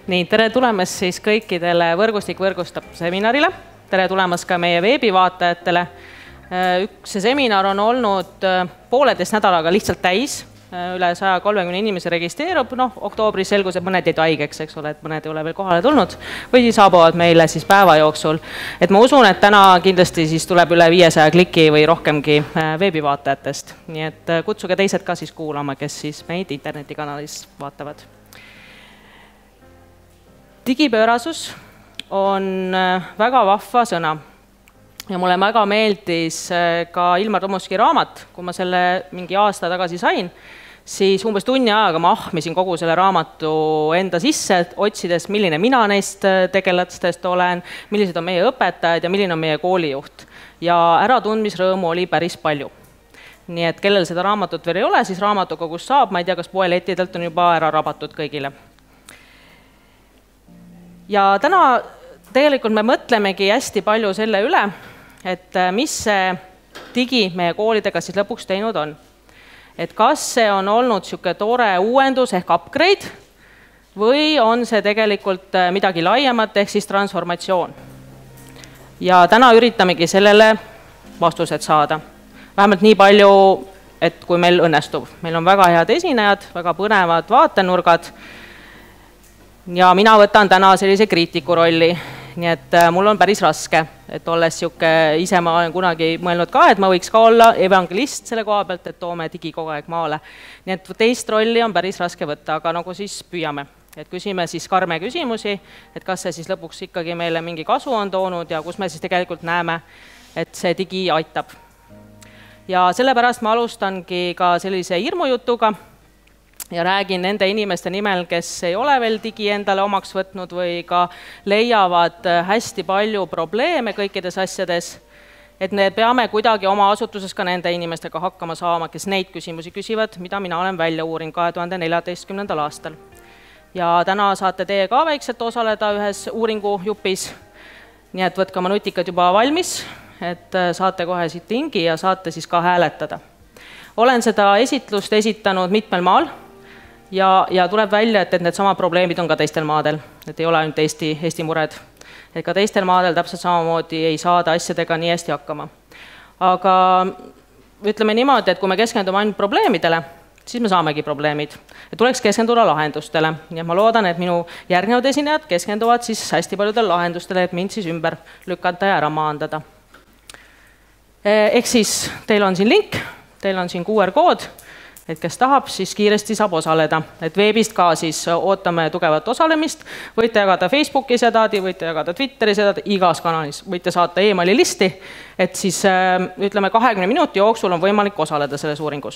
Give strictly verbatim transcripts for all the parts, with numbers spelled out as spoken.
Nii, tere tulemast siis kõikidele võrgustik võrgustab seminarile. Tere tulemast ka meie veebivaatajatele. See seminar on olnud pooleteist nädalaga lihtsalt täis. Üle saja kolmekümne inimese registreerub. No, oktoobris selgus, et mõned jäid haigeks, eks ole, et mõned ei ole veel kohale tulnud. Või siis saabuvad meile siis päeva jooksul. Et ma usun, et täna kindlasti siis tuleb üle viiesaja kliki või rohkemgi veebivaatajatest. Nii et kutsuge teised ka siis kuulama, kes siis meid internetikanalis vaatavad. Digipöörasus on väga vahva sõna ja mulle väga meeldis ka Ilmar Tomuski raamat, kui ma selle mingi aasta tagasi sain, siis umbes tunni ajaga ma ahmisin kogu selle raamatu enda sisse, otsides, milline mina neist tegelastest olen, millised on meie õpetajad ja milline on meie koolijuht. Ja äratundmisrõõmu oli päris palju. Nii et kellel seda raamatut veel ei ole, siis raamatukogus saab, ma ei tea, kas poelettidelt on juba ära rabatud kõigile. Ja täna tegelikult me mõtlemegi hästi palju selle üle, et mis see digi meie koolidega siis lõpuks teinud on. Et kas see on olnud siuke tore uuendus ehk upgrade või on see tegelikult midagi laiemat ehk siis transformatsioon. Ja täna üritamegi sellele vastused saada. Vähemalt nii palju, et kui meil õnnestub. Meil on väga head esinejad, väga põnevad vaatenurgad. Ja mina võtan täna sellise kriitiku rolli, nii et mul on päris raske, et olles siuke, ise ma olen kunagi mõelnud ka, et ma võiks ka olla evangelist selle koha pealt, et toome digi kogu aeg maale. Nii et teist rolli on päris raske võtta, aga nagu siis püüame. Et küsime siis karme küsimusi, et kas see siis lõpuks ikkagi meile mingi kasu on toonud ja kus me siis tegelikult näeme, et see digi aitab. Ja sellepärast ma alustangi ka sellise hirmujutuga, ja räägin nende inimeste nimel, kes ei ole veel digi endale omaks võtnud või ka leiavad hästi palju probleeme kõikides asjades, et me peame kuidagi oma asutuses ka nende inimestega hakkama saama, kes neid küsimusi küsivad, mida mina olen välja uurin kahe tuhande neljateistkümnendal aastal. Ja täna saate teie ka väikselt osaleda ühes uuringujupis, nii et võtke oma nutikad juba valmis, et saate kohe siit lingi ja saate siis ka hääletada. Olen seda esitlust esitanud mitmel maal, Ja, ja tuleb välja, et, et need sama probleemid on ka teistel maadel, et ei ole ainult Eesti, Eesti mured. Et ka teistel maadel täpselt samamoodi ei saada asjadega nii hästi hakkama. Aga ütleme niimoodi, et kui me keskendume ainult probleemidele, siis me saamegi probleemid. Et tuleks keskenduda lahendustele. Ja ma loodan, et minu järgnevad esinejad keskenduvad siis hästi paljudel lahendustele, et mind siis ümber lükata ja ära maandada. Ehk siis teil on siin link, teil on siin Q R kood, et kes tahab, siis kiiresti saab osaleda. Et veebist ka siis ootame tugevat osalemist. Võite jagada Facebookis edaadi, võite jagada Twitteris edaadi, igas kanalis. Võite saata e-maili listi, et siis ütleme kahekümne minuti jooksul on võimalik osaleda selles uuringus.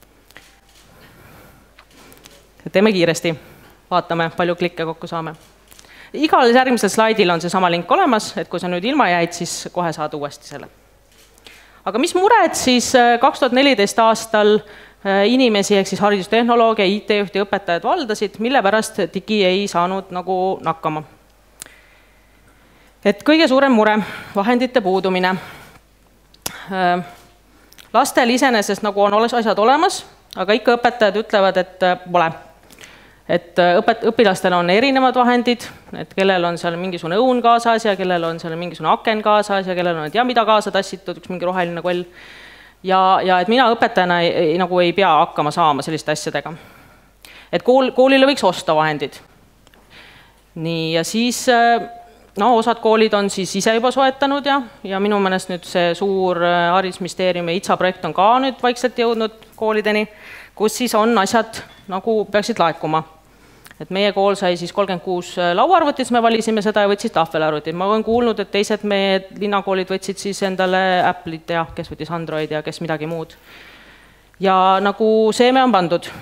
Teeme kiiresti. Vaatame, palju klikke kokku saame. Igal järgmisel slaidil on see sama link olemas, et kui sa nüüd ilma jäid, siis kohe saad uuesti selle. Aga mis mured siis kaks tuhat neliteist aastal inimesi ehk siis haridustehnoloogia, I T-juht ja õpetajad valdasid, mille pärast digi ei saanud nagu nakkama. Et kõige suurem mure, vahendite puudumine. Lastel iseenesest nagu on asjad olemas, aga ikka õpetajad ütlevad, et pole. Et õpet, õpilastel on erinevad vahendid, et kellel on seal mingisugune õun kaasas ja kellel on seal mingisugune aken kaasas ja kellel on, et ja mida kaasa tassitud, üks mingi roheline koll. Ja, ja et mina õpetajana ei, nagu ei pea hakkama saama selliste asjadega. Et kool, koolile võiks osta vahendid. Nii, ja siis no, osad koolid on siis ise juba soetanud ja, ja minu mõnest nüüd see suur haridusministeeriumi I T S A projekt on ka nüüd vaikselt jõudnud koolideni, kus siis on asjad nagu peaksid laekuma. Et meie kool sai siis kolmkümmend kuus lauaarvutit, me valisime seda ja võtsid tahvelarvutit. Ma olen kuulnud, et teised meie linnakoolid võtsid siis endale Apple'it ja kes võttis Android ja kes midagi muud. Ja nagu seeme on pandud.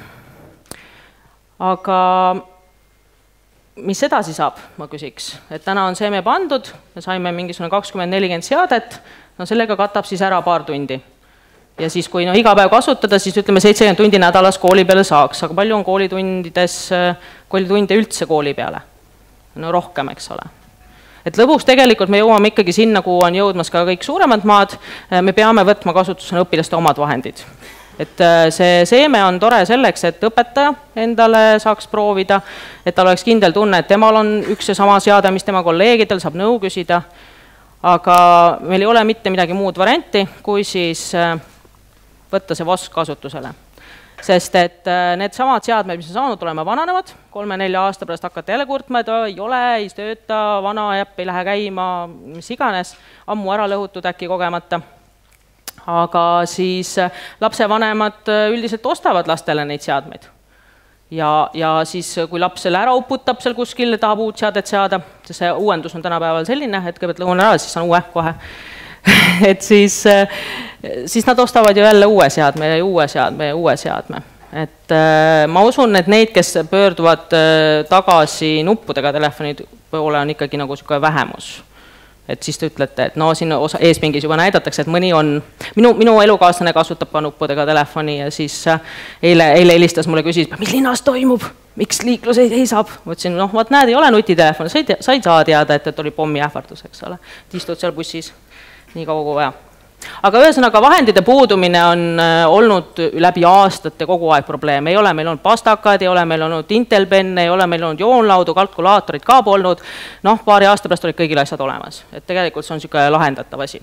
Aga mis edasi saab, ma küsiks. Et täna on seeme pandud, me saime mingisugune kakskümmend nelikümmend seadet, no sellega katab siis ära paar tundi. Ja siis, kui no, iga päev kasutada, siis ütleme seitsekümmend tundi nädalas kooli peale saaks. Aga palju on koolitundides, koolitunde üldse kooli peale? No rohkem, eks ole. Et lõpuks tegelikult me jõuame ikkagi sinna, kuhu on jõudmas ka kõik suuremad maad. Me peame võtma kasutusena õpilaste omad vahendid. et see seeme on tore selleks, et õpetaja endale saaks proovida, et tal oleks kindel tunne, et temal on üks ja sama seade, mis tema kolleegidel, saab nõu küsida, aga meil ei ole mitte midagi muud varianti, kui siis võtta see vosk kasutusele. Sest et need samad seadmed, mis on saanud olema vananevad, kolme-nelja aasta pärast hakata jälle kurtma, et ei ole, ei tööta, vana jäpp ei lähe käima, mis iganes, ammu ära lõhutud äkki kogemata. Aga siis lapsevanemad üldiselt ostavad lastele neid seadmeid. Ja, ja siis, kui laps selle ära uputab seal kuskil, tahab uut seadet seada, see uuendus on tänapäeval selline, et kõigepealt lõhun ära, siis on uue kohe. et siis, siis nad ostavad ju jälle uue seadme ja uue seadme ja uue seadme. Et ma usun, et neid, kes pöörduvad tagasi nuppudega telefonid poole, on ikkagi nagu selline vähemus. Et siis te ütlete, et no siin osa, eespingis juba näidatakse, et mõni on, minu, minu elukaaslane kasutab ka nuppudega telefoni ja siis eile, eile helistas mulle küsis, mis linnas toimub, miks liiklus ei saab? Mõtlesin, noh, vaat näed, ei ole nutitelefon, sa ei, sa ei saa teada, et, et oli pommi ähvardus, eks ole. Istud seal bussis nii kaua kui vaja. Aga ühesõnaga vahendite puudumine on olnud läbi aastate kogu aeg probleem. Ei ole meil olnud pastakad, ei ole meil olnud Intel-penne, ei ole meil olnud joonlaudu, kalkulaatorid ka polnud. Noh, paari aasta pärast olid kõigil asjad olemas. Et tegelikult see on selline lahendatav asi.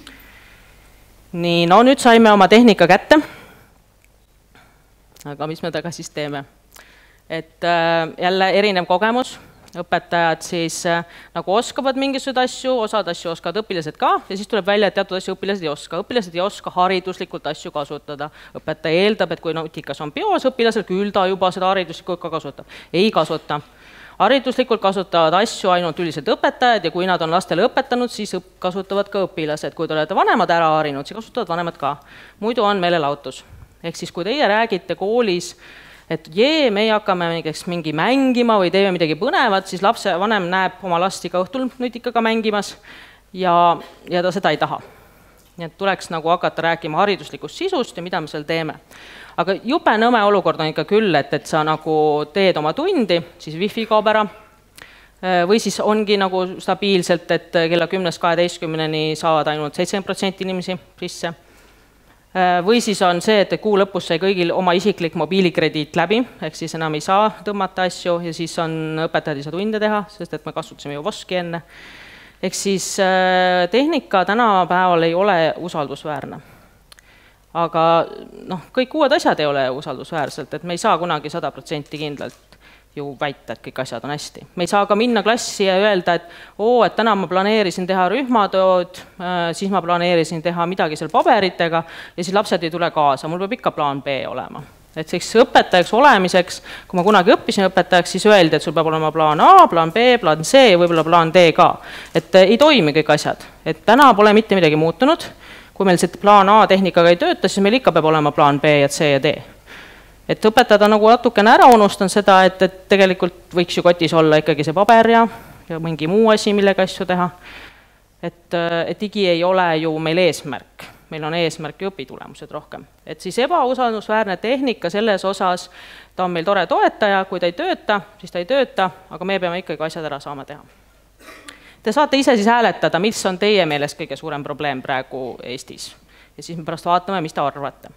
Nii, no nüüd saime oma tehnika kätte. Aga mis me taga siis teeme? Et jälle erinev kogemus. Õpetajad siis nagu oskavad mingisugused asju, osad asju oskavad õpilased ka ja siis tuleb välja, et teatud asju õpilased ei oska. Õpilased ei oska hariduslikult asju kasutada. Õpetaja eeldab, et kui nutikas on bios õpilasel, küll ta juba seda hariduslikult ka kasutab. Ei kasuta. Hariduslikult kasutavad asju ainult üldiselt õpetajad ja kui nad on lastele õpetanud, siis kasutavad ka õpilased. Kui te olete vanemad ära harinud, siis kasutavad vanemad ka. Muidu on meelelahutus. Ehk siis, kui teie räägite koolis, et jee, me hakkame mingi mängima või teeme midagi põnevat, siis lapse vanem näeb oma last iga õhtul nutikaga mängimas ja, ja ta seda ei taha. Nii et tuleks nagu hakata rääkima hariduslikust sisust ja mida me seal teeme. Aga jube nõme olukord on ikka küll, et, et sa nagu teed oma tundi, siis wifi kaob ära või siis ongi nagu stabiilselt, et kella kümnest kaheteistkümneni saavad ainult seitsekümmend protsenti inimesi sisse. Või siis on see, et kuu lõpus sai kõigil oma isiklik mobiilikrediit läbi, ehk siis enam ei saa tõmmata asju ja siis on õpetajad ei saa tunde teha, sest et me kasutasime ju voski enne. Ehk siis tehnika tänapäeval ei ole usaldusväärne. Aga noh, kõik uued asjad ei ole usaldusväärselt, et me ei saa kunagi sada protsenti kindlalt ju väita, et kõik asjad on hästi. Me ei saa ka minna klassi ja öelda, et oo, et täna ma planeerisin teha rühmatööd, siis ma planeerisin teha midagi seal paberitega ja siis lapsed ei tule kaasa, mul peab ikka plaan B olema. Et selleks õpetajaks olemiseks, kui ma kunagi õppisin õpetajaks, siis öeldi, et sul peab olema plaan A, plaan B, plaan C ja võib-olla plaan D ka. Et ei toimi kõik asjad. Et täna pole mitte midagi muutunud. Kui meil see plaan A tehnikaga ei tööta, siis meil ikka peab olema plaan B ja C ja D. Et õpetajad on nagu natukene ära unustanud seda, et, et tegelikult võiks ju kotis olla ikkagi see paber ja, ja mingi muu asi, millega asju teha. Et, et digi ei ole ju meil eesmärk. Meil on eesmärk ja õpitulemused rohkem. Et siis ebausaldusväärne tehnika selles osas, ta on meil tore toetaja, kui ta ei tööta, siis ta ei tööta, aga me peame ikkagi asjad ära saama teha. Te saate ise siis hääletada, mis on teie meelest kõige suurem probleem praegu Eestis. Ja siis me pärast vaatame, mis te arvate.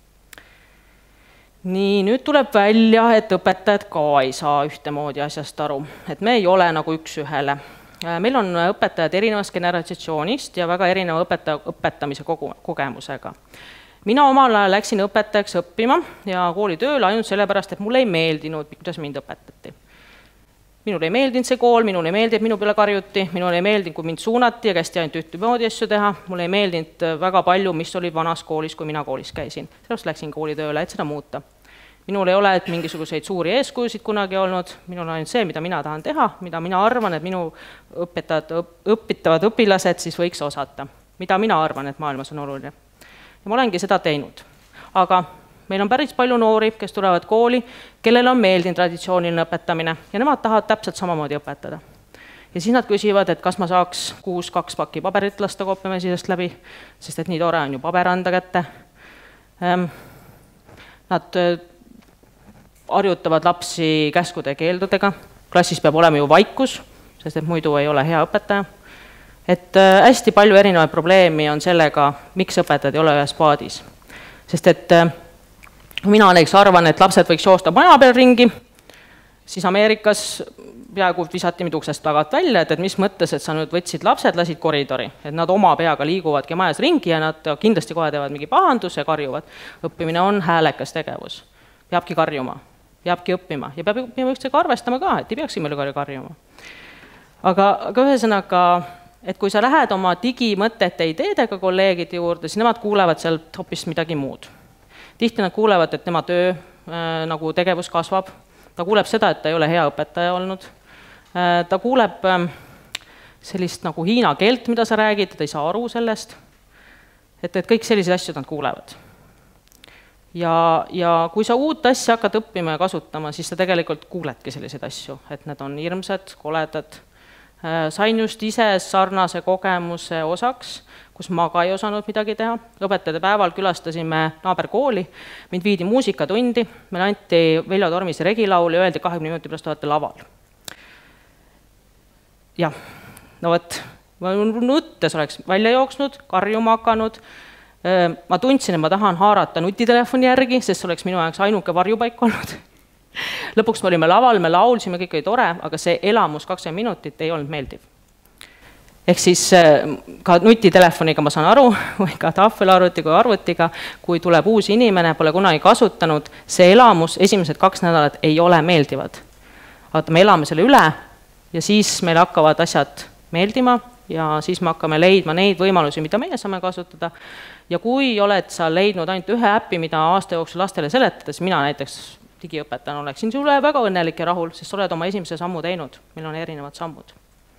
Nii, nüüd tuleb välja, et õpetajad ka ei saa ühtemoodi asjast aru, et me ei ole nagu üks ühele. Meil on õpetajad erinevast generatsioonist ja väga erineva õpetaja, õpetamise kogu, kogemusega. Mina omal ajal läksin õpetajaks õppima ja koolitööle ainult sellepärast, et mulle ei meeldinud, kuidas mind õpetati. Minul ei meeldinud see kool, minul ei meeldi, et minu peale karjuti, minul ei meeldinud, kui mind suunati ja kästi ainult ühtemoodi asju teha, mulle ei meeldinud väga palju, mis oli vanas koolis, kui mina koolis käisin. Sellest läksin koolitööle, et seda muuta. Minul ei ole et mingisuguseid suuri eeskujusid kunagi olnud, minul on ainult see, mida mina tahan teha, mida mina arvan, et minu õpetajad, õpitavad õpilased siis võiks osata, mida mina arvan, et maailmas on oluline. Ja ma olengi seda teinud. Aga meil on päris palju noori, kes tulevad kooli, kellel on meeldinud traditsiooniline õpetamine ja nemad tahavad täpselt samamoodi õpetada. Ja siis nad küsivad, et kas ma saaks kuus kaks pakki paberit lasta koopiamesisest läbi, sest et nii tore on ju paber anda kätte. Nad harjutavad lapsi käskude ja keeldudega. Klassis peab olema ju vaikus, sest et muidu ei ole hea õpetaja. Et hästi palju erinevaid probleemi on sellega, miks õpetajad ei ole ühes paadis. Sest et mina näiteks arvan, et lapsed võiks joosta maja peal ringi, siis Ameerikas peaaegu visati mind uksest tagant välja, et, et mis mõttes, et sa nüüd võtsid lapsed, lasid koridori, et nad oma peaga liiguvadki majas ringi ja nad kindlasti kohe teevad mingi pahanduse, karjuvad. Õppimine on häälekas tegevus, peabki karjuma, peabki õppima ja peab õppima üksteisega arvestama ka, et ei peaks meil karjuma. Aga, aga ühesõnaga, et kui sa lähed oma digimõtete ideedega kolleegide juurde, siis nemad kuulevad sealt hoopis midagi muud. Tihti nad kuulevad, et tema töö äh, nagu tegevus kasvab, ta kuuleb seda, et ta ei ole hea õpetaja olnud, äh, ta kuuleb äh, sellist nagu hiina keelt, mida sa räägid, ta ei saa aru sellest, et, et kõik sellised asjad nad kuulevad. Ja, ja kui sa uut asja hakkad õppima ja kasutama, siis sa tegelikult kuuledki selliseid asju, et need on hirmsad, koledad. Sain just ise sarnase kogemuse osaks, kus ma ka ei osanud midagi teha. Õpetajate päeval külastasime naaberkooli, mind viidi muusikatundi, meil anti Veljo Tormise regilaul ja öeldi kahekümne minuti pärast olete laval. Jah, no võt, ma nuttes oleks välja jooksnud, karjuma hakanud, ma tundsin, et ma tahan haarata nutitelefoni järgi, sest see oleks minu jaoks ainuke varjupaik olnud. Lõpuks me olime laval, me laulsime, kõik oli tore, aga see elamus kakskümmend minutit ei olnud meeldiv. Ehk siis ka nutitelefoniga ma saan aru, või ka tahvelarvuti kui arvutiga, kui tuleb uus inimene, pole kunagi kasutanud, see elamus esimesed kaks nädalat ei ole meeldivad. Aga me elame selle üle ja siis meil hakkavad asjad meeldima ja siis me hakkame leidma neid võimalusi, mida meie saame kasutada. Ja kui oled sa leidnud ainult ühe äppi, mida aasta jooksul lastele seletades, mina näiteks digiõpetajana oleksin sulle väga õnnelik ja rahul, sest oled oma esimese sammu teinud, meil on erinevad sammud.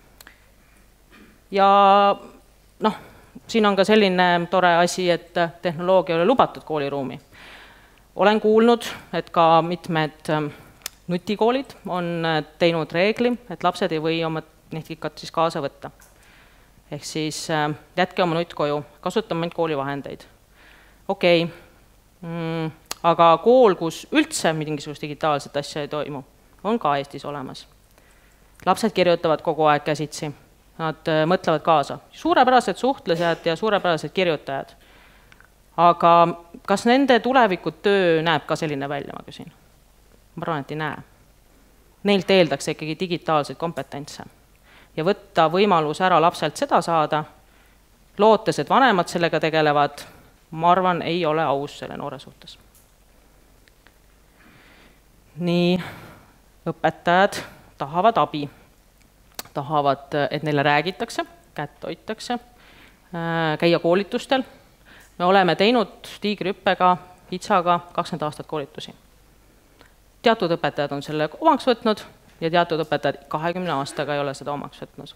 Ja noh, siin on ka selline tore asi, et tehnoloogia ei ole lubatud kooliruumi. Olen kuulnud, et ka mitmed nutikoolid on teinud reegli, et lapsed ei või oma netikat siis kaasa võtta. Ehk siis jätke oma nutt koju, kasutame ainult koolivahendeid. Okei, mm, aga kool, kus üldse mingisugust digitaalset asja ei toimu, on ka Eestis olemas. Lapsed kirjutavad kogu aeg käsitsi, nad mõtlevad kaasa. Suurepärased suhtlesed ja suurepärased kirjutajad. Aga kas nende tulevikud töö näeb ka selline välja, ma küsin? Ma arvan, et ei näe. Neilt eeldaks ikkagi digitaalseid kompetentse. Ja võtta võimalus ära lapselt seda saada, lootes, et vanemad sellega tegelevad, ma arvan, ei ole aus selle noore suhtes. Nii õpetajad tahavad abi, tahavad, et neile räägitakse, kätt hoitakse, käia koolitustel. Me oleme teinud Tiigrihüppega, Hitsaga kakskümmend aastat koolitusi. Teatud õpetajad on selle omaks võtnud ja teatud õpetajad kahekümne aastaga ei ole seda omaks võtnud.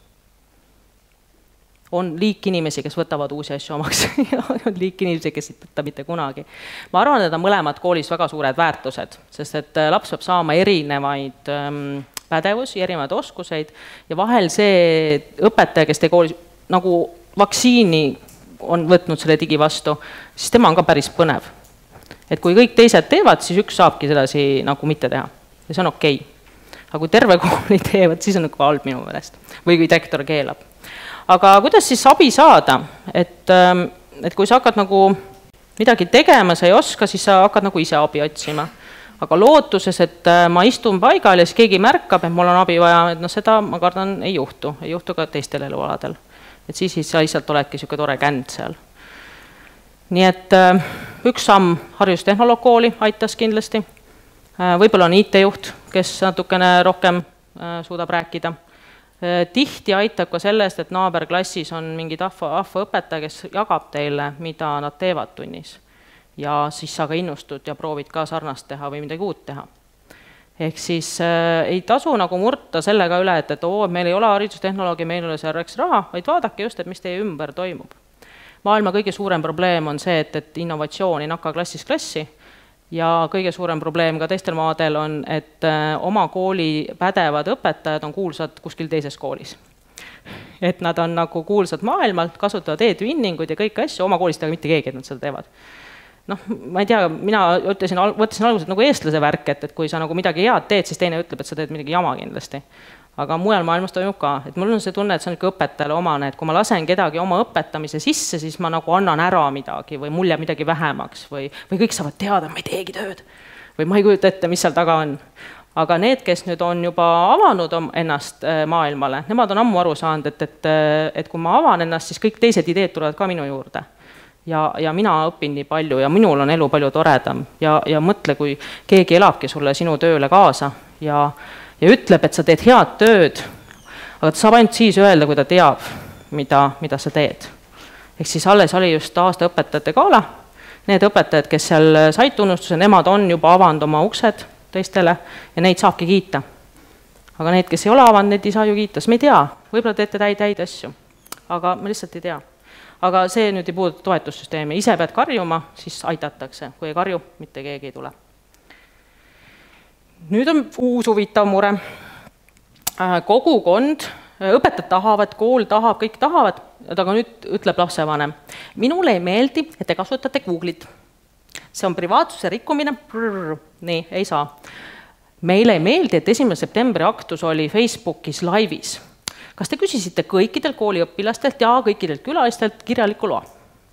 On liik inimesi, kes võtavad uusi asju omaks ja on liik inimesi, kes ei võtta mitte kunagi. Ma arvan, et on mõlemad koolis väga suured väärtused, sest et laps peab saama erinevaid pädevusi, erinevaid oskuseid ja vahel see õpetaja, kes te koolis nagu vaktsiini on võtnud selle digi vastu, siis tema on ka päris põnev. Et kui kõik teised teevad, siis üks saabki sedasi nagu mitte teha ja see on okei. Aga kui terve kooli teevad, siis on nagu halb minu meelest või kui direktor keelab. Aga kuidas siis abi saada, et, et kui sa hakkad nagu midagi tegema, sa ei oska, siis sa hakkad nagu ise abi otsima. Aga lootuses, et ma istun paigal ja siis keegi märkab, et mul on abi vaja, et no seda ma kardan ei juhtu, ei juhtu ka teistel elualadel. Et siis sa lihtsalt oledki siuke tore känd seal. Nii et üks samm haridustehnoloogkooli aitas kindlasti. Võib-olla on I T-juht, kes natukene rohkem suudab rääkida. Tihti aitab ka sellest, et naaberklassis on mingi tahva õpetaja, kes jagab teile, mida nad teevad tunnis. Ja siis sa ka innustud ja proovid ka sarnast teha või midagi uut teha. Ehk siis äh, ei tasu nagu murta sellega üle, et, et oo, meil ei ole haridustehnoloogia, meil ei ole selleks raha, vaid vaadake just, et mis teie ümber toimub. Maailma kõige suurem probleem on see, et, et innovatsioon ei nakka klassist klassi ja kõige suurem probleem ka teistel maadel on, et äh, oma kooli pädevad õpetajad on kuulsad kuskil teises koolis. Et nad on nagu kuulsad maailmalt, kasutavad e-twinninguid ja kõik asju, oma koolist aga mitte keegi, et nad seda teevad. Noh, ma ei tea, mina ütlesin, võttesin alguses nagu eestlase värk, et, et kui sa nagu midagi head teed, siis teine ütleb, et sa teed midagi jama kindlasti. aga mujal maailmas toimub ka, et mul on see tunne, et see on ikka õpetajale omane, et kui ma lasen kedagi oma õpetamise sisse, siis ma nagu annan ära midagi või mul jääb midagi vähemaks või, või kõik saavad teada, ma ei teegi tööd või ma ei kujuta ette, mis seal taga on. Aga need, kes nüüd on juba avanud ennast maailmale, nemad on ammu aru saanud, et, et, et kui ma avan ennast, siis kõik teised ideed tulevad ka minu juurde. Ja, ja mina õpin nii palju ja minul on elu palju toredam ja, ja mõtle, kui keegi elabki sulle sinu tööle kaasa ja ja ütleb, et sa teed head tööd, aga ta saab ainult siis öelda, kui ta teab, mida, mida sa teed. Ehk siis alles oli just aasta õpetajate gala, need õpetajad, kes seal said tunnustuse, nemad on juba avanud oma uksed teistele ja neid saabki kiita. Aga need, kes ei ole avanud, need ei saa ju kiita, sest me ei tea, võib-olla teete täid, täid asju, aga me lihtsalt ei tea. Aga see nüüd ei puuduta toetussüsteemi, ise pead karjuma, siis aitatakse, kui ei karju, mitte keegi ei tule. Nüüd on uus huvitav mure. Kogukond, õpetajad tahavad, kool tahab, kõik tahavad, aga nüüd ütleb lapsevanem. Minule ei meeldi, et te kasutate Google'it. See on privaatsuse rikkumine. Brrr, nii, ei saa. Meile ei meeldi, et esimene septembri aktus oli Facebookis laivis. Kas te küsisite kõikidelt kooliõpilastelt ja kõikidelt külalistelt kirjaliku loa?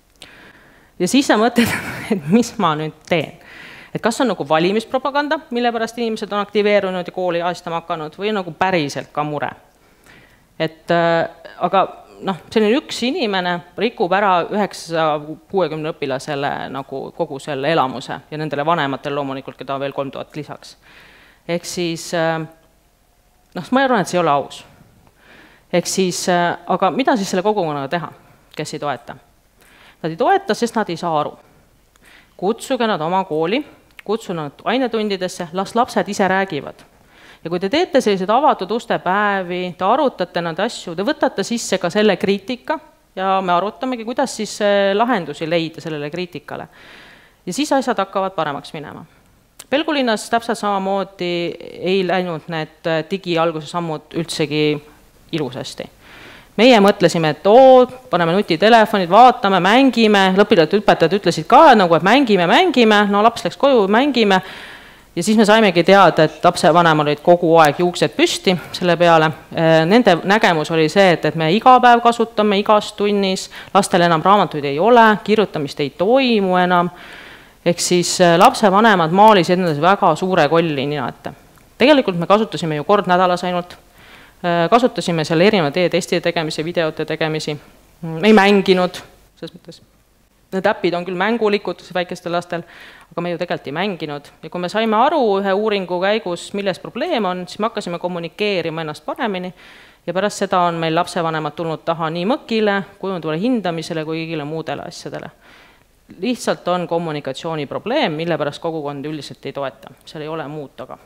Ja siis sa mõtled, et mis ma nüüd teen? Et kas on nagu valimispropaganda, mille pärast inimesed on aktiveerunud ja kooli ahistama hakanud või nagu päriselt ka mure. Et, aga noh, selline üks inimene rikub ära üheksasaja kuuekümne õpilasele nagu kogu selle elamuse ja nendele vanematel loomulikult, keda on veel kolm tuhat lisaks. Ehk siis, noh, ma arvan, et see ei ole aus. Ehk siis, aga mida siis selle kogukonnaga teha, kes ei toeta? Nad ei toeta, sest nad ei saa aru. Kutsuge nad oma kooli, kutsu nad ainetundidesse, las lapsed ise räägivad. Ja kui te teete sellised avatud uste päevi, te arutate nad asju, te võtate sisse ka selle kriitika ja me arutamegi, kuidas siis lahendusi leida sellele kriitikale. Ja siis asjad hakkavad paremaks minema. Pelgulinnas täpselt samamoodi ei läinud need digialguse sammud üldsegi ilusasti. Meie mõtlesime, et oo, paneme nutitelefonid, vaatame, mängime, lõpilalt õpetajad ütlesid ka, nagu, et mängime, mängime, no laps läks koju, mängime, ja siis me saimegi teada, et lapse vanem olid kogu aeg juuksed püsti selle peale. Nende nägemus oli see, et, et me iga päev kasutame igas tunnis, lastel enam raamatuid ei ole, kirjutamist ei toimu enam, ehk siis lapse vanemad maalisid endale väga suure kolli nina ette. Tegelikult me kasutasime ju kord nädalas ainult, kasutasime seal erinevad e-testide tegemisi, videote tegemisi, me ei mänginud, selles mõttes. Need äpid on küll mängulikud väikestel lastel, aga me ju tegelikult ei mänginud. Ja kui me saime aru ühe uuringu käigus, milles probleem on, siis me hakkasime kommunikeerima ennast paremini ja pärast seda on meil lapsevanemad tulnud taha nii mõkile, kujunduvale hindamisele kui kõigile muudele asjadele. Lihtsalt on kommunikatsiooni probleem, mille pärast kogukond üldiselt ei toeta. Seal ei ole muud taga.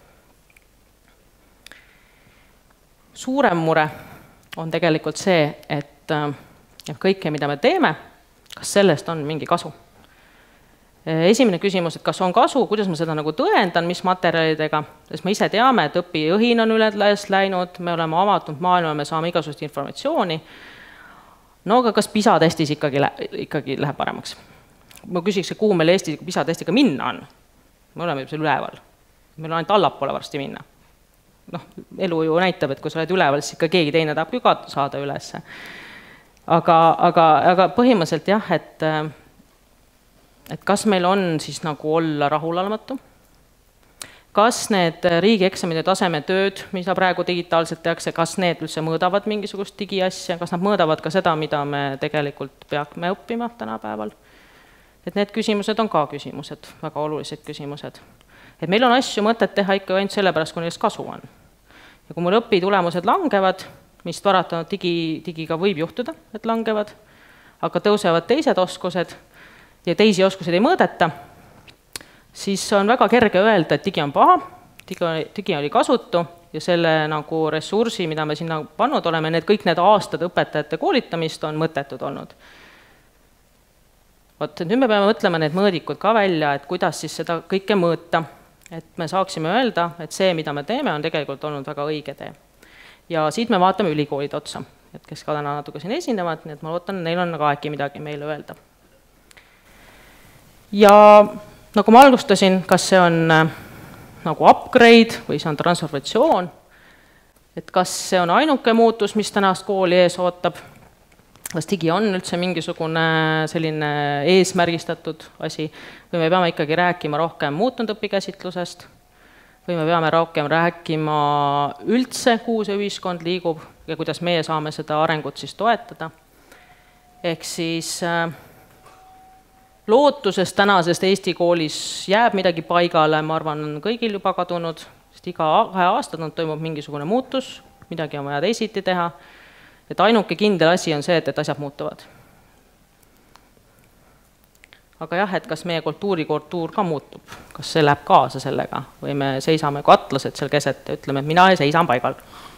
Suurem mure on tegelikult see, et kõike, mida me teeme, kas sellest on mingi kasu. Esimene küsimus, et kas on kasu, kuidas ma seda nagu tõendan, mis materjalidega, sest me ise teame, et õpiõhin on üles läinud, me oleme avatud maailma, me saame igasugust informatsiooni. No aga kas PISA testis ikkagi, ikkagi läheb paremaks? Ma küsiks, kuhu meil Eesti PISA testiga minna on. Me oleme juba seal üleval. Meil on ainult allapoole varsti minna. Noh, elu ju näitab, et kui sa oled üleval, siis ikka keegi teine tahab ka saada ülesse. Aga, aga, aga põhimõtteliselt jah, et, et kas meil on siis nagu olla rahulalmatu? Kas need riigieksamide tasemetööd, mida praegu digitaalselt tehakse, kas need üldse mõõdavad mingisugust digiasja, kas nad mõõdavad ka seda, mida me tegelikult peame õppima tänapäeval? Et need küsimused on ka küsimused, väga olulised küsimused. Et meil on asju mõtet teha ikka ainult sellepärast, kui neist kasu on. Ja kui mul õpitulemused langevad, mis varatanud digi, digiga võib juhtuda, et langevad, aga tõusevad teised oskused ja teisi oskused ei mõõdeta, siis on väga kerge öelda, et digi on paha, digi, digi oli kasutu ja selle nagu ressursi, mida me sinna pannud oleme, need kõik need aastad õpetajate koolitamist on mõttetud olnud. Vot, nüüd me peame mõtlema need mõõdikud ka välja, et kuidas siis seda kõike mõõta. Et me saaksime öelda, et see, mida me teeme, on tegelikult olnud väga õige tee. Ja siit me vaatame ülikoolid otsa, et kes ka täna natuke siin esinevad, nii et ma lootan, neil on ka äkki midagi meile öelda. Ja nagu ma alustasin, kas see on nagu upgrade või see on transformatsioon, et kas see on ainuke muutus, mis tänast kooli ees ootab, kas digi on üldse mingisugune selline eesmärgistatud asi või me peame ikkagi rääkima rohkem muutunud õpikäsitlusest või me peame rohkem rääkima üldse, kuhu see ühiskond liigub ja kuidas meie saame seda arengut siis toetada. Ehk siis lootusest tänasest Eesti koolis jääb midagi paigale, ma arvan, on kõigil juba kadunud, sest iga kahe aastat toimub mingisugune muutus, midagi on vaja teisiti teha, et ainuke kindel asi on see, et, et asjad muutuvad. Aga jah, et kas meie kultuurikultuur ka muutub, kas see läheb kaasa sellega või me seisame kui atlased seal keset ja ütleme, et mina seisan paigal.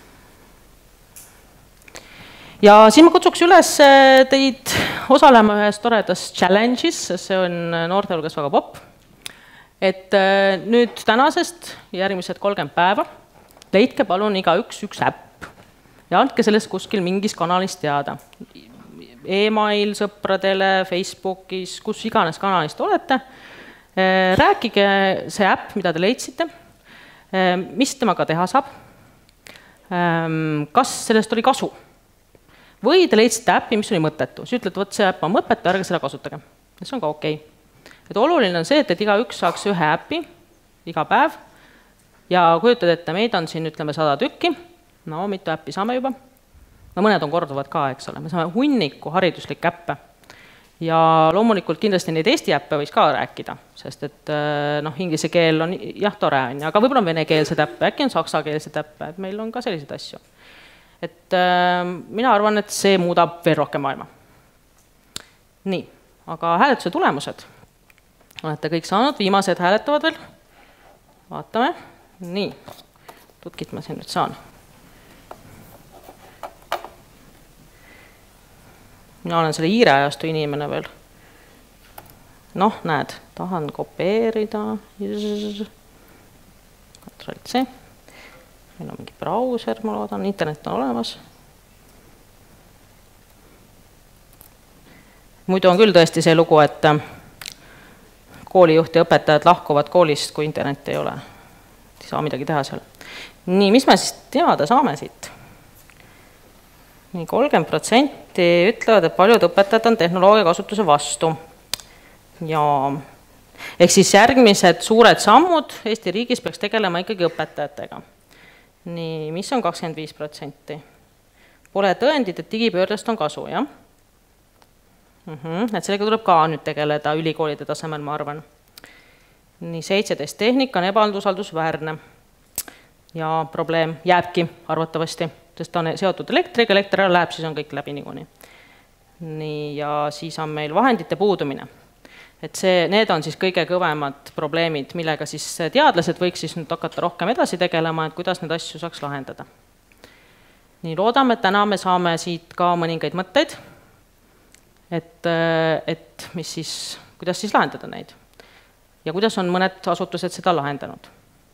Ja siin ma kutsuks üles teid osalema ühes toredas challenge'is, see on noorte hulgas väga popp. Et nüüd tänasest järgmised kolmkümmend päeva leidke palun iga üks üks äpp ja andke sellest kuskil mingis kanalis teada. E-mail sõpradele, Facebookis, kus iganes kanalist olete. Rääkige see äpp, mida te leidsite, mis temaga teha saab, kas sellest oli kasu. Või te leidsite äppi, mis oli mõttetu. Siis ütlete, võt see äpp on mõttetu, ärge seda kasutage. See on ka okei. Et oluline on see, et, et iga üks saaks ühe äppi iga päev ja kujutad ette, meid on siin ütleme sada tükki, no mitu äppi saame juba, no mõned on korduvad ka, eks ole, me saame hunniku hariduslik äppe ja loomulikult kindlasti neid Eesti äppe võiks ka rääkida, sest et noh, inglise keel on jah, tore on, aga võib-olla on venekeelsed äppe, äkki on saksakeelsed äppe, et meil on ka selliseid asju. Et mina arvan, et see muudab veel rohkem maailma. Nii, aga hääletuse tulemused. Olete kõik saanud, viimased hääletavad veel. Vaatame. Nii, tutkit ma siin nüüd saan. Mina olen selle hiire ajastu inimene veel. Noh, näed, tahan kopeerida. Kontroll C. Meil on mingi brauser, ma loodan, internet on olemas. Muidu on küll tõesti see lugu, et koolijuht ja õpetajad lahkuvad koolist, kui internet ei ole. Ei saa midagi teha seal. Nii, mis me siis teada saame siit? Nii, kolmkümmend protsenti ütlevad, et paljud õpetajad on tehnoloogia kasutuse vastu. Ja ehk siis järgmised suured sammud Eesti riigis peaks tegelema ikkagi õpetajatega. Nii, mis on kakskümmend viis protsenti? Pole tõendid, et digipöördest on kasu, jah? Et sellega tuleb ka nüüd tegeleda ülikoolide tasemel, ma arvan. Nii, seitseteist tehnika on ebausaldusväärne ja probleem jääbki arvatavasti, sest ta on seotud elektriga, elekter ära läheb, siis on kõik läbi niikuinii. Nii, ja siis on meil vahendite puudumine. Et see, need on siis kõige kõvemad probleemid, millega siis teadlased võiks siis nüüd hakata rohkem edasi tegelema, et kuidas need asju saaks lahendada. Nii, loodame, et täna me saame siit ka mõningaid mõtteid, et, et mis siis, kuidas siis lahendada neid ja kuidas on mõned asutused seda lahendanud.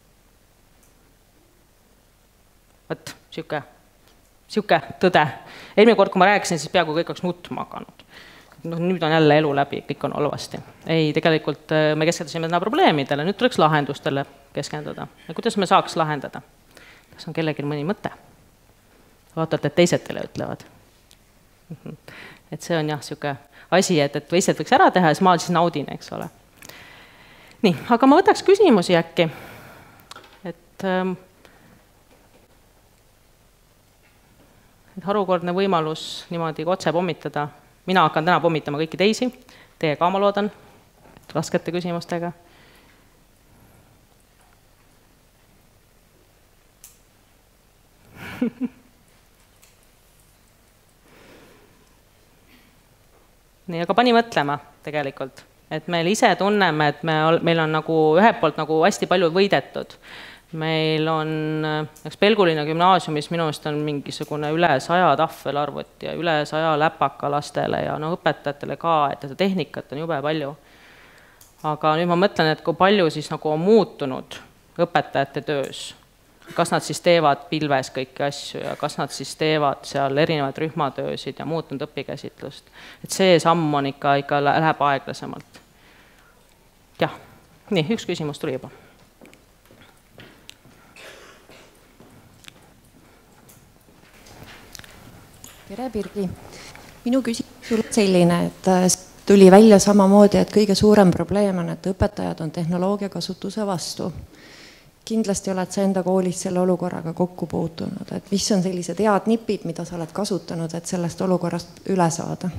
Võt, siuke, siuke tõde. Eelmine kord, kui ma rääkisin, siis peaaegu kõik oleks nutma hakanud. No, nüüd on jälle elu läbi, kõik on olvasti. Ei, tegelikult me keskendusime täna probleemidele, nüüd tuleks lahendustele keskenduda. Ja kuidas me saaks lahendada? Kas on kellelgi mõni mõte? Vaatate, et teised teile ütlevad. Et see on jah, siuke asi, et, et teised võiks ära teha ja siis ma siis naudin, eks ole. Nii, aga ma võtaks küsimusi äkki. Et, et harukordne võimalus niimoodi otse pommitada. Mina hakkan täna pommitama kõiki teisi, teie ka ma loodan, raskete küsimustega. Nii, aga pani mõtlema tegelikult, et meil ise tunneme, et me, meil on nagu ühelt poolt nagu hästi palju võidetud. Meil on, eks Pelgulinna gümnaasiumis minu eest on mingisugune üle saja tahvelarvuti ja üle saja läpaka lastele ja no õpetajatele ka, et tehnikat on jube palju. Aga nüüd ma mõtlen, et kui palju siis nagu on muutunud õpetajate töös. Kas nad siis teevad pilves kõiki asju ja kas nad siis teevad seal erinevad rühmatöösid ja muutunud õpikäsitlust. Et see samm on ikka, ikka läheb aeglasemalt. Jah, nii, üks küsimus tuli juba. tere, Birgi. Minu küsimus on selline, et tuli välja samamoodi, et kõige suurem probleem on, et õpetajad on tehnoloogia kasutuse vastu. Kindlasti oled sa enda koolis selle olukorraga kokku puutunud, et mis on sellised head nipid, mida sa oled kasutanud, et sellest olukorrast üle saada?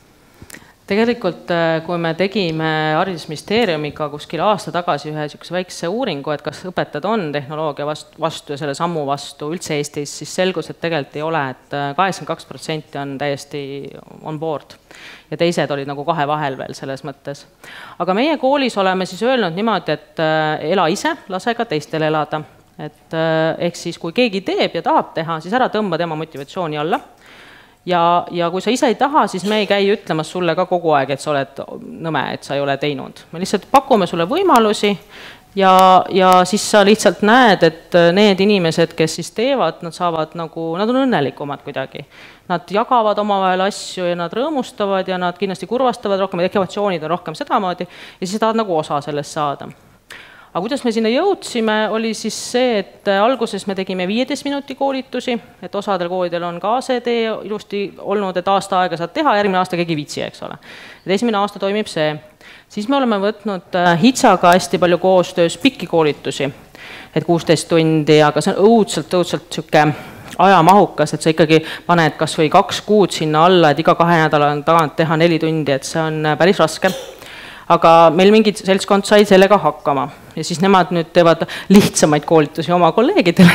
Tegelikult, kui me tegime haridusministeeriumiga kuskil aasta tagasi ühe niisuguse väikse uuringu, et kas õpetajad on tehnoloogia vastu ja selle sammu vastu üldse Eestis, siis selgus, et tegelikult ei ole, et kaheksakümmend kaks protsenti on täiesti on board ja teised olid nagu kahe vahel veel selles mõttes. Aga meie koolis oleme siis öelnud niimoodi, et ela ise, lase ka teistel elada. Et ehk siis, kui keegi teeb ja tahab teha, siis ära tõmba tema motivatsiooni alla. Ja, ja kui sa ise ei taha, siis me ei käi ütlemas sulle ka kogu aeg, et sa oled nõme, et sa ei ole teinud. Me lihtsalt pakume sulle võimalusi ja, ja siis sa lihtsalt näed, et need inimesed, kes siis teevad, nad saavad nagu, nad on õnnelikumad kuidagi. Nad jagavad omavahel asju ja nad rõõmustavad ja nad kindlasti kurvastavad rohkem, ekvatsioonid on rohkem sedamoodi ja siis tahad nagu osa sellest saada. Aga kuidas me sinna jõudsime, oli siis see, et alguses me tegime viieteist minuti koolitusi, et osadel koolidel on ka see tee ilusti olnud, et aasta aega saad teha, järgmine aasta keegi viitsi, eks ole. Et esimene aasta toimib see. Siis me oleme võtnud HITSAga hästi palju koostöös pikki koolitusi, et kuusteist tundi, aga see on õudselt, õudselt siuke ajamahukas, et sa ikkagi paned kas või kaks kuud sinna alla, et iga kahe nädala tagant teha neli tundi, et see on päris raske. Aga meil mingid seltskond sai sellega hakkama ja siis nemad nüüd teevad lihtsamaid koolitusi oma kolleegidele.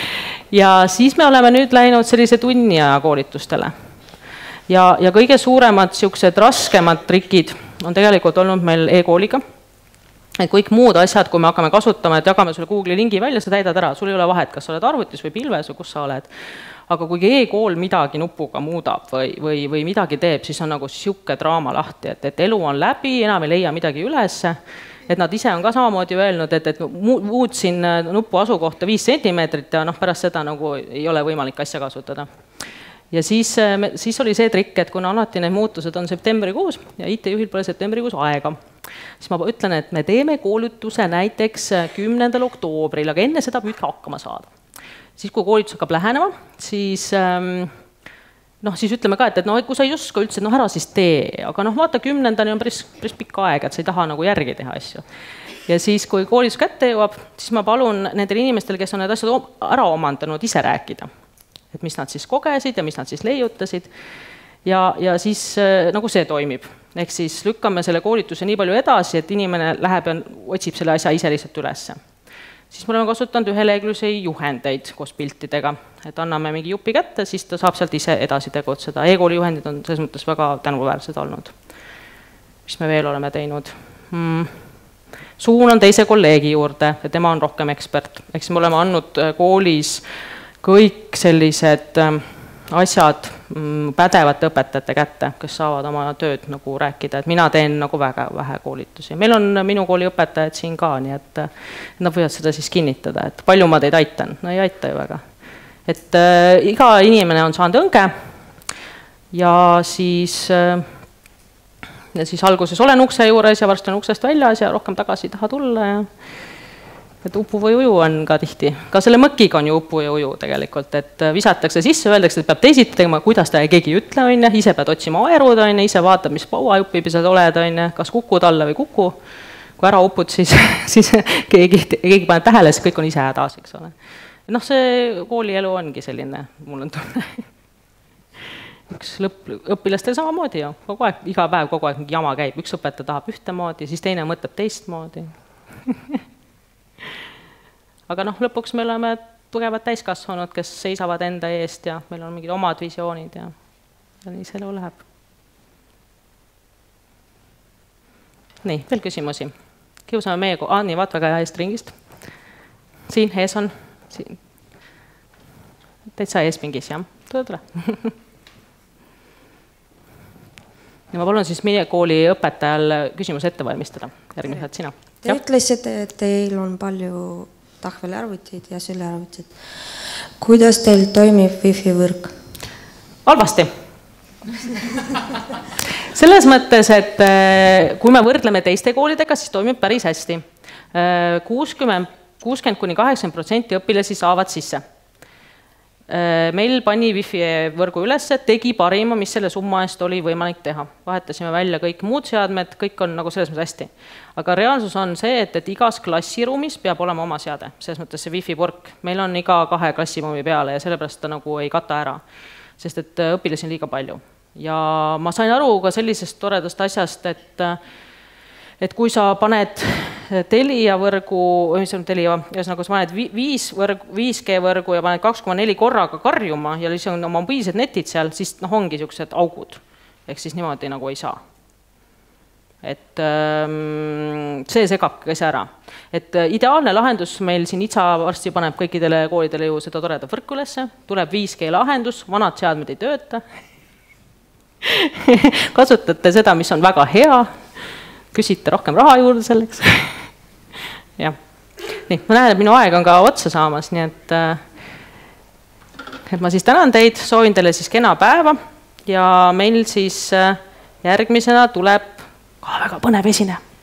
Ja siis me oleme nüüd läinud sellise tunni aja koolitustele. Ja, ja kõige suuremad siuksed raskemad trikid on tegelikult olnud meil e-kooliga. Et kõik muud asjad, kui me hakkame kasutama, et jagame sulle Google'i lingi välja, sa täidad ära, sul ei ole vahet, kas sa oled arvutis või pilves või kus sa oled. Aga kui e-kool midagi nupuga muudab või, või, või midagi teeb, siis on nagu siuke draama lahti, et, et elu on läbi, enam ei leia midagi ülesse. Et nad ise on ka samamoodi öelnud, et, et muutsin nupu asukohta viis sentimeetrit ja noh, pärast seda nagu ei ole võimalik asja kasutada. Ja siis, siis oli see trikk, et kuna alati need muutused on septembrikuus ja I T-juhil pole septembrikuus aega, siis ma ütlen, et me teeme koolituse näiteks kümnendal oktoobril, aga enne seda püüdke hakkama saada. Siis kui koolitus hakkab lähenema, siis, noh, siis ütleme ka, et, et no, kui sa ei oska üldse, noh, ära siis tee, aga noh, vaata kümnendani on päris, päris pikka aega, et sa ei taha nagu järgi teha asju. Ja siis, kui koolitus kätte jõuab, siis ma palun nendel inimestel, kes on need asjad ära omandanud, ise rääkida. Et mis nad siis kogesid ja mis nad siis leiutasid. Ja, ja siis nagu see toimib. Ehk siis lükkame selle koolituse nii palju edasi, et inimene läheb ja otsib selle asja ise lihtsalt ülesse. Siis me oleme kasutanud üheleheküljelisi juhendeid koos piltidega, et anname mingi jupi kätte, siis ta saab sealt ise edasi tegutseda. E-kooli juhendid on selles mõttes väga tänuväärsed olnud. Mis me veel oleme teinud? Hmm. Suun on teise kolleegi juurde ja tema on rohkem ekspert. Eks me oleme andnud koolis kõik sellised asjad pädevate õpetajate kätte, kes saavad oma tööd nagu rääkida, et mina teen nagu väga vähe koolitusi. Meil on minu kooli õpetajad siin ka, nii et nad võivad seda siis kinnitada, et palju ma teid aitan, no ei aita ju väga. Et äh, iga inimene on saanud õnge ja siis, äh, ja siis alguses olen ukse juures ja varsti on uksest väljas ja rohkem tagasi ei taha tulla ja et upu või uju on ka tihti. Ka selle mõkiga on ju upu ja uju tegelikult, et visatakse sisse, öeldakse, et peab teisiti tegema, kuidas ta keegi ei ütle, on, ise pead otsima aerud, on, ise vaatad, mis pauajuppi sa oled, on, kas kukud alla või kuku. Kui ära upud, siis, siis keegi, keegi paneb tähele, siis kõik on ise hädas, eks ole. Noh, see koolielu ongi selline, mul on tunne. Üks lõpp, õpilastel samamoodi ju, kogu aeg, iga päev kogu aeg mingi jama käib, üks õpetaja tahab ühtemoodi, siis teine mõtleb teistmoodi. Aga noh, lõpuks me oleme tugevad täiskasvanud, kes seisavad enda eest ja meil on mingid omad visioonid ja, ja nii see elu läheb. Nii, veel küsimusi. Kiusame meie, ah, nii, vaat väga hea eest ringist. Siin, ees on. Siin. Täitsa ees pingis, jah. Tule, tule. Ja ma palun siis meie kooli õpetajal küsimus ette valmistada. Järgmised sina. Te ja. Ütlesite, et teil on palju tahvelarvutid ja sülearvutid. Kuidas teil toimib wifi võrk? Halvasti. Selles mõttes, et kui me võrdleme teiste koolidega, siis toimib päris hästi. kuuskümmend kuni kaheksakümmend protsenti õpilasi saavad sisse. Meil pani Wi-Fi võrgu üles, tegi parima, mis selle summa eest oli võimalik teha. Vahetasime välja kõik muud seadmed, kõik on nagu selles mõttes hästi. Aga reaalsus on see, et, et igas klassiruumis peab olema oma seade, selles mõttes see Wi-Fi purk. Meil on iga kahe klassiruumi peale ja sellepärast ta nagu ei kata ära, sest et õpilasi on liiga palju. Ja ma sain aru ka sellisest toredast asjast, et et kui sa paned Telia võrgu, mis on Telia, ühesõnaga, kui sa paned viis G võrgu ja paned kaks koma neli korraga karjuma ja siis on mobiilsed netid seal, siis noh, ongi niisugused augud. Ehk siis niimoodi nagu ei saa. Et see segabki käsi ära. Et ideaalne lahendus meil siin I T S A varsti paneb kõikidele koolidele ju seda toreda võrku ülesse, tuleb viis G lahendus, vanad seadmed ei tööta. Kasutate seda, mis on väga hea, küsite rohkem raha juurde selleks. Jah. Nii, ma näen, et minu aeg on ka otsa saamas, nii et, et ma siis tänan teid, soovin teile siis kena päeva ja meil siis järgmisena tuleb ka väga põnev esineja.